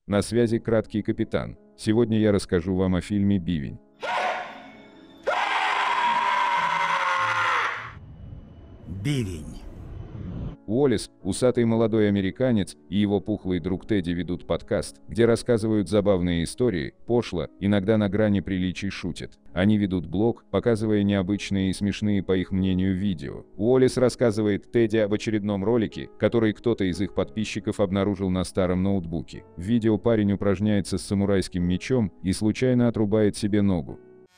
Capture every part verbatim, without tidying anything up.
На связи краткий капитан. Сегодня я расскажу вам о фильме «Бивень». Бивень. Уоллес, усатый молодой американец, и его пухлый друг Тедди ведут подкаст, где рассказывают забавные истории, пошло, иногда на грани приличий шутят. Они ведут блог, показывая необычные и смешные, по их мнению, видео. Уоллес рассказывает Тедди об очередном ролике, который кто-то из их подписчиков обнаружил на старом ноутбуке. В видео парень упражняется с самурайским мечом и случайно отрубает себе ногу.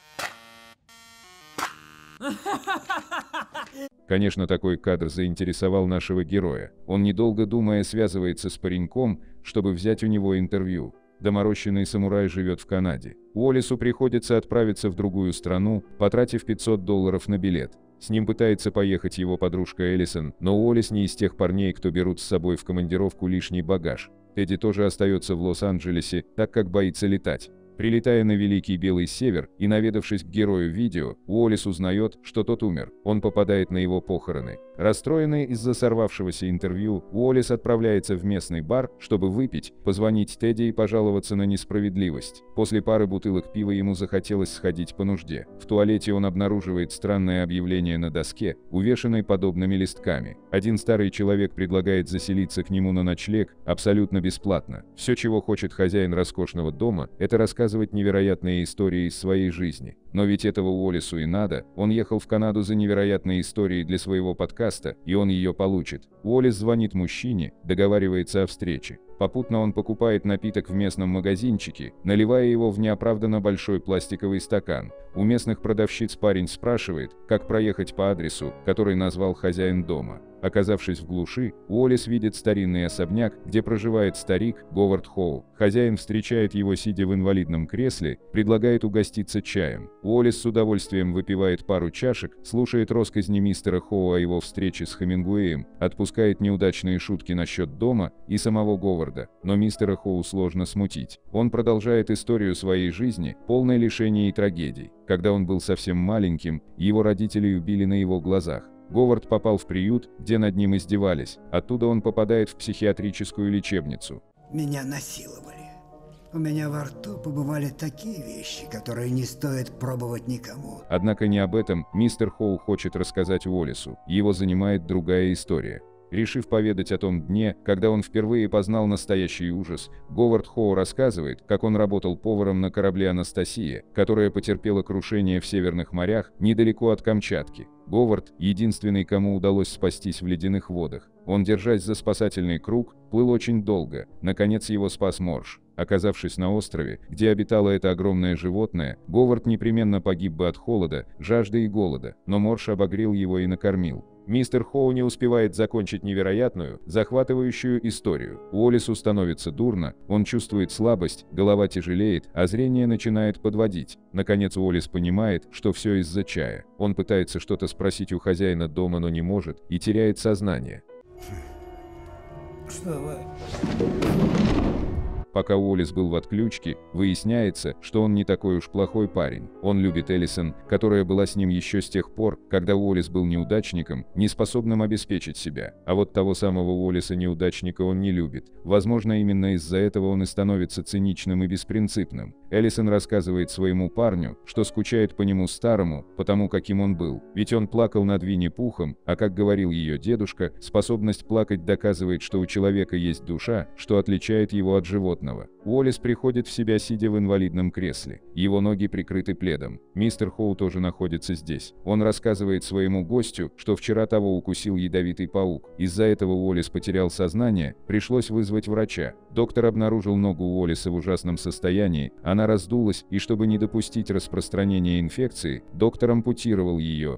Конечно, такой кадр заинтересовал нашего героя. Он, недолго думая, связывается с пареньком, чтобы взять у него интервью. Доморощенный самурай живет в Канаде. Уоллесу приходится отправиться в другую страну, потратив пятьсот долларов на билет. С ним пытается поехать его подружка Эллисон, но Уоллес не из тех парней, кто берут с собой в командировку лишний багаж. Тедди тоже остается в Лос-Анджелесе, так как боится летать. Прилетая на Великий Белый Север и наведавшись к герою видео, Уоллес узнает, что тот умер. Он попадает на его похороны. Расстроенный из-за сорвавшегося интервью, Уоллес отправляется в местный бар, чтобы выпить, позвонить Тедди и пожаловаться на несправедливость. После пары бутылок пива ему захотелось сходить по нужде. В туалете он обнаруживает странное объявление на доске, увешанной подобными листками. Один старый человек предлагает заселиться к нему на ночлег абсолютно бесплатно. Все, чего хочет хозяин роскошного дома, это рассказывать невероятные истории из своей жизни. Но ведь этого Уоллесу и надо. Он ехал в Канаду за невероятной историей для своего подкаста, и он ее получит. Уоллес звонит мужчине, договаривается о встрече. Попутно он покупает напиток в местном магазинчике, наливая его в неоправданно большой пластиковый стакан. У местных продавщиц парень спрашивает, как проехать по адресу, который назвал хозяин дома. Оказавшись в глуши, Уоллес видит старинный особняк, где проживает старик Говард Хоу. Хозяин встречает его, сидя в инвалидном кресле, предлагает угоститься чаем. Уоллес с удовольствием выпивает пару чашек, слушает россказни мистера Хоу о его встрече с Хемингуэем, отпускает неудачные шутки насчет дома и самого Говарда. Но мистера Хоу сложно смутить. Он продолжает историю своей жизни, полной лишений и трагедий. Когда он был совсем маленьким, его родители убили на его глазах. Говард попал в приют, где над ним издевались. Оттуда он попадает в психиатрическую лечебницу. Меня насиловали. У меня во рту побывали такие вещи, которые не стоит пробовать никому. Однако не об этом мистер Хоу хочет рассказать Уоллесу. Его занимает другая история. Решив поведать о том дне, когда он впервые познал настоящий ужас, Говард Хоу рассказывает, как он работал поваром на корабле «Анастасия», которая потерпела крушение в Северных морях, недалеко от Камчатки. Говард – единственный, кому удалось спастись в ледяных водах. Он, держась за спасательный круг, плыл очень долго. Наконец его спас морж. Оказавшись на острове, где обитало это огромное животное, Говард непременно погиб бы от холода, жажды и голода, но морж обогрел его и накормил. Мистер Хоу не успевает закончить невероятную, захватывающую историю. Уоллесу становится дурно, он чувствует слабость, голова тяжелеет, а зрение начинает подводить. Наконец Уоллес понимает, что все из-за чая. Он пытается что-то спросить у хозяина дома, но не может, и теряет сознание. Что вы... Пока Уоллес был в отключке, выясняется, что он не такой уж плохой парень. Он любит Эллисон, которая была с ним еще с тех пор, когда Уоллес был неудачником, неспособным обеспечить себя. А вот того самого Уоллеса-неудачника он не любит. Возможно, именно из-за этого он и становится циничным и беспринципным. Эллисон рассказывает своему парню, что скучает по нему старому, потому каким он был. Ведь он плакал над Винни-Пухом, а как говорил ее дедушка, способность плакать доказывает, что у человека есть душа, что отличает его от животного. Уоллес приходит в себя, сидя в инвалидном кресле. Его ноги прикрыты пледом. Мистер Хоу тоже находится здесь. Он рассказывает своему гостю, что вчера того укусил ядовитый паук. Из-за этого Уоллес потерял сознание, пришлось вызвать врача. Доктор обнаружил ногу Уоллеса в ужасном состоянии, она раздулась, и чтобы не допустить распространения инфекции, доктор ампутировал ее.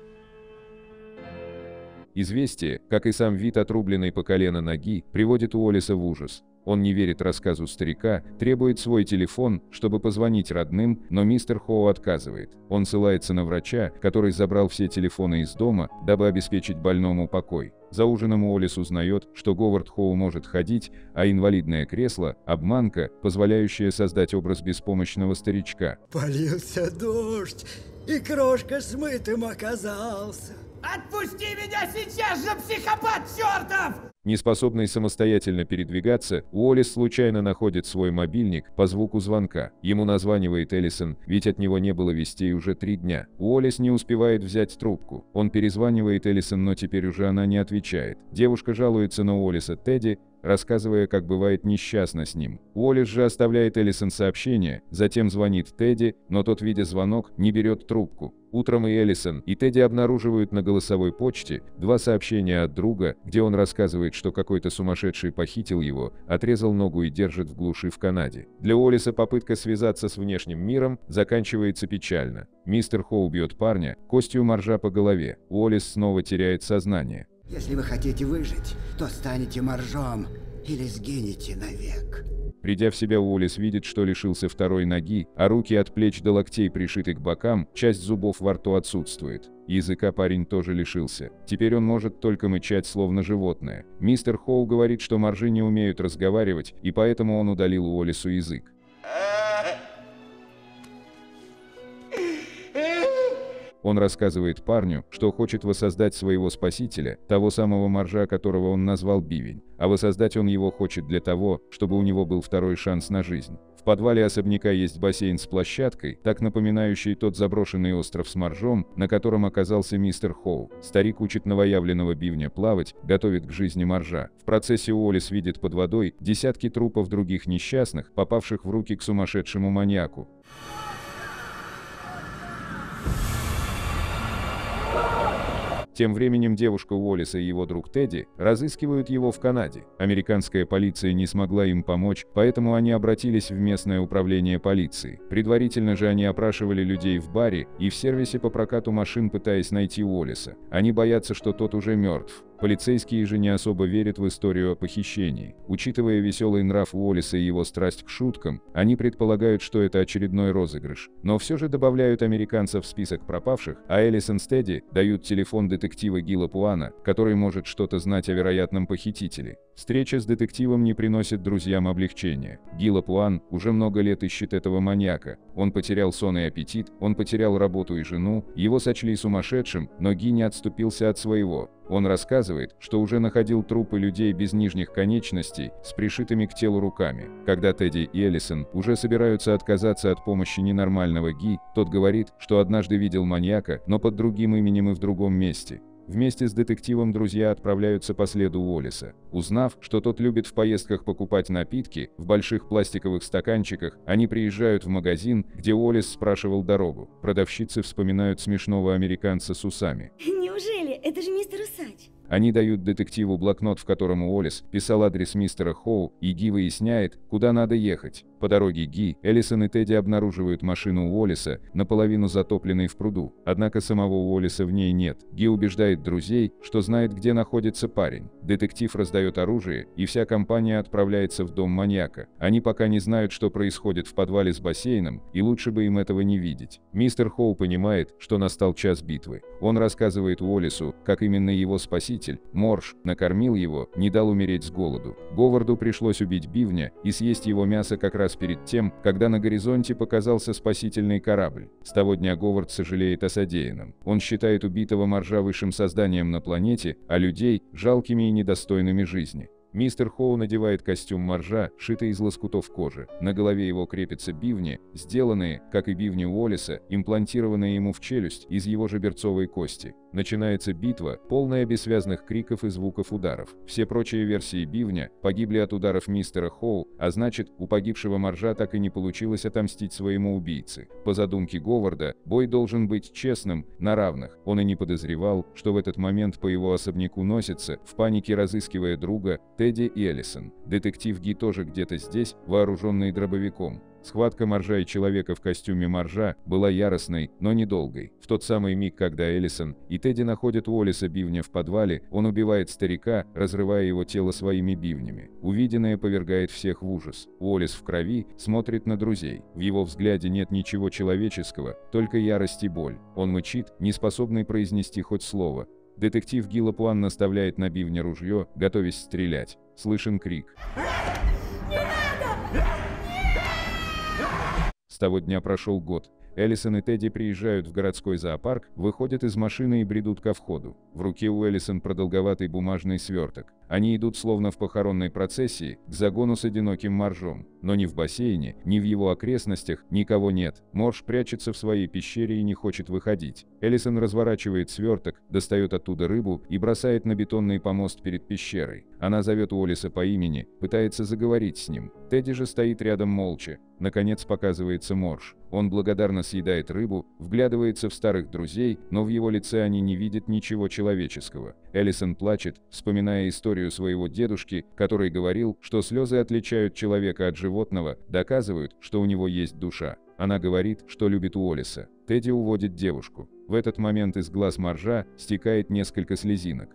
Известие, как и сам вид отрубленной по колено ноги, приводит Уоллеса в ужас. Он не верит рассказу старика, требует свой телефон, чтобы позвонить родным, но мистер Хоу отказывает. Он ссылается на врача, который забрал все телефоны из дома, дабы обеспечить больному покой. За ужином Уоллес узнает, что Говард Хоу может ходить, а инвалидное кресло – обманка, позволяющая создать образ беспомощного старичка. Полился дождь, и крошка смытым оказался. Отпусти меня сейчас же, психопат чертов! Неспособный самостоятельно передвигаться, Уоллес случайно находит свой мобильник по звуку звонка. Ему названивает Эллисон, ведь от него не было вестей уже три дня. Уоллес не успевает взять трубку. Он перезванивает Эллисон, но теперь уже она не отвечает. Девушка жалуется на Уоллеса Тедди, рассказывая, как бывает несчастно с ним. Уоллес же оставляет Эллисон сообщение, затем звонит Тедди, но тот, видя звонок, не берет трубку. Утром и Эллисон, и Тедди обнаруживают на голосовой почте два сообщения от друга, где он рассказывает, что какой-то сумасшедший похитил его, отрезал ногу и держит в глуши в Канаде. Для Уоллеса попытка связаться с внешним миром заканчивается печально. Мистер Хоу бьет парня костью моржа по голове. Уоллес снова теряет сознание. Если вы хотите выжить, то станете моржом или сгинете навек. Придя в себя, Уоллес видит, что лишился второй ноги, а руки от плеч до локтей пришиты к бокам, часть зубов во рту отсутствует. Языка парень тоже лишился. Теперь он может только мычать, словно животное. Мистер Хоу говорит, что моржи не умеют разговаривать, и поэтому он удалил Уоллесу язык. Он рассказывает парню, что хочет воссоздать своего спасителя, того самого моржа, которого он назвал Бивень. А воссоздать он его хочет для того, чтобы у него был второй шанс на жизнь. В подвале особняка есть бассейн с площадкой, так напоминающий тот заброшенный остров с моржом, на котором оказался мистер Хоу. Старик учит новоявленного Бивня плавать, готовит к жизни моржа. В процессе Уоллес видит под водой десятки трупов других несчастных, попавших в руки к сумасшедшему маньяку. Тем временем девушка Уоллеса и его друг Тедди разыскивают его в Канаде. Американская полиция не смогла им помочь, поэтому они обратились в местное управление полиции. Предварительно же они опрашивали людей в баре и в сервисе по прокату машин, пытаясь найти Уоллеса. Они боятся, что тот уже мертв. Полицейские же не особо верят в историю о похищении. Учитывая веселый нрав Уоллеса и его страсть к шуткам, они предполагают, что это очередной розыгрыш. Но все же добавляют американцев в список пропавших, а Эллисон с Тедди дают телефон детектива Гила Пуана, который может что-то знать о вероятном похитителе. Встреча с детективом не приносит друзьям облегчения. Гила Пуан уже много лет ищет этого маньяка. Он потерял сон и аппетит, он потерял работу и жену, его сочли сумасшедшим, но Ги не отступился от своего. Он рассказывает, что уже находил трупы людей без нижних конечностей с пришитыми к телу руками. Когда Тедди и Эллисон уже собираются отказаться от помощи ненормального Ги, тот говорит, что однажды видел маньяка, но под другим именем и в другом месте. Вместе с детективом друзья отправляются по следу Уоллеса. Узнав, что тот любит в поездках покупать напитки в больших пластиковых стаканчиках, они приезжают в магазин, где Уоллес спрашивал дорогу. Продавщицы вспоминают смешного американца с усами. Неужели? Это же мистер Усач. Они дают детективу блокнот, в котором Уоллес писал адрес мистера Хоу, и Ги выясняет, куда надо ехать. По дороге Ги, Эллисон и Тедди обнаруживают машину Уоллеса, наполовину затопленной в пруду. Однако самого Уоллеса в ней нет. Ги убеждает друзей, что знает, где находится парень. Детектив раздает оружие, и вся компания отправляется в дом маньяка. Они пока не знают, что происходит в подвале с бассейном, и лучше бы им этого не видеть. Мистер Хоу понимает, что настал час битвы. Он рассказывает Уоллесу, как именно его спаситель, Морж, накормил его, не дал умереть с голоду. Говарду пришлось убить Бивня и съесть его мясо как раз перед тем, когда на горизонте показался спасительный корабль. С того дня Говард сожалеет о содеянном. Он считает убитого моржа высшим созданием на планете, а людей – жалкими и недостойными жизни. Мистер Хоу надевает костюм моржа, шитый из лоскутов кожи. На голове его крепятся бивни, сделанные, как и бивни Уоллеса, имплантированные ему в челюсть из его же берцовой кости. Начинается битва, полная бессвязных криков и звуков ударов. Все прочие версии бивня погибли от ударов мистера Хоу, а значит, у погибшего моржа так и не получилось отомстить своему убийце. По задумке Говарда, бой должен быть честным, на равных. Он и не подозревал, что в этот момент по его особняку носится, в панике разыскивая друга, Тедди и Эллисон. Детектив Ги тоже где-то здесь, вооруженный дробовиком. Схватка моржа и человека в костюме моржа была яростной, но недолгой. В тот самый миг, когда Эллисон и Тедди находят Уоллеса бивня в подвале, он убивает старика, разрывая его тело своими бивнями. Увиденное повергает всех в ужас. Уоллес в крови смотрит на друзей. В его взгляде нет ничего человеческого, только ярость и боль. Он мычит, не способный произнести хоть слово. Детектив Гила Пуан наставляет на бивня ружье, готовясь стрелять. Слышен крик. С того дня прошел год. Эллисон и Тедди приезжают в городской зоопарк, выходят из машины и бредут ко входу. В руке у Эллисон продолговатый бумажный сверток. Они идут словно в похоронной процессии к загону с одиноким моржом. Но ни в бассейне, ни в его окрестностях никого нет. Морж прячется в своей пещере и не хочет выходить. Эллисон разворачивает сверток, достает оттуда рыбу и бросает на бетонный помост перед пещерой. Она зовет Уоллеса по имени, пытается заговорить с ним. Тедди же стоит рядом молча. Наконец показывается морж. Он благодарно съедает рыбу, вглядывается в старых друзей, но в его лице они не видят ничего человеческого. Эллисон плачет, вспоминая историю своего дедушки, который говорил, что слезы отличают человека от животного, доказывают, что у него есть душа. Она говорит, что любит Уоллеса. Тедди уводит девушку. В этот момент из глаз моржа стекает несколько слезинок.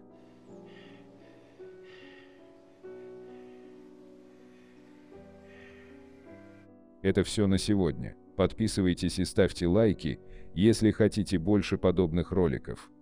Это все на сегодня. Подписывайтесь и ставьте лайки, если хотите больше подобных роликов.